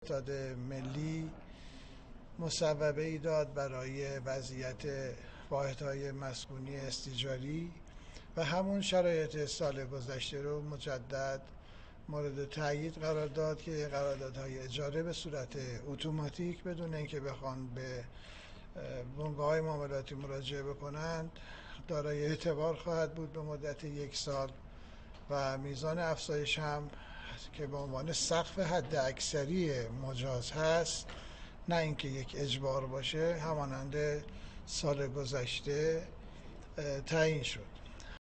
قرارداد ملی مصوبه ای داد برای وضعیت واحدهای مسکونی استیجاری و همون شرایط سال گذشته رو مجدد مورد تایید قرار داد که قراردادهای اجاره به صورت اتوماتیک بدون اینکه بخوان به بنگاه‌های معاملاتی مراجعه بکنند دارای اعتبار خواهد بود به مدت 1 سال و میزان افزایش هم که به عنوان سقف حد اکثری مجاز هست، نه اینکه یک اجبار باشه، همانند سال گذشته تعیین شد.